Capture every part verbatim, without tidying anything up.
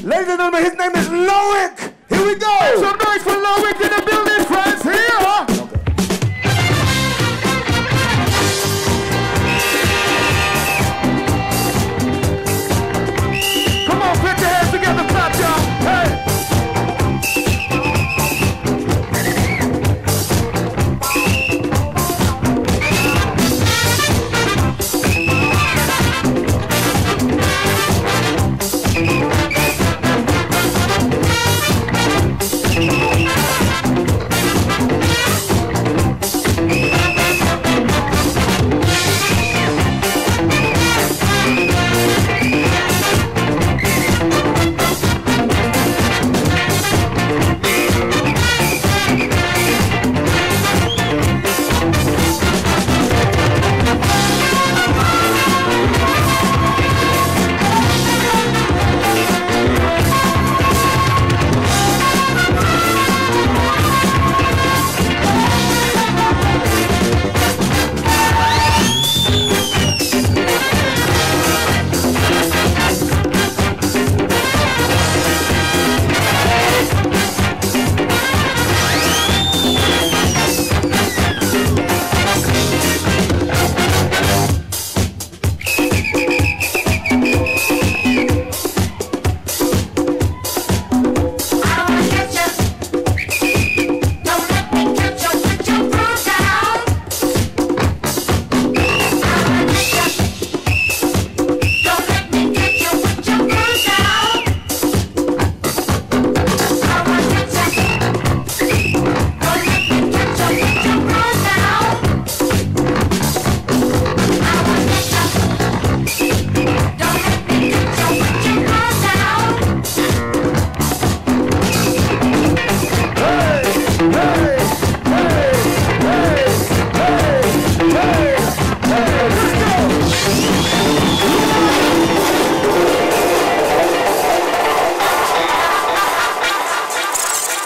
Ladies and gentlemen, his name is Loic. Here we go. Make some noise for Loic in the building, friends. Here. Okay. Come on, put your hands together, clap, y'all. Hey.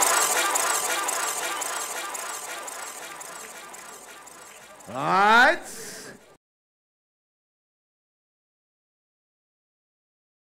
All right.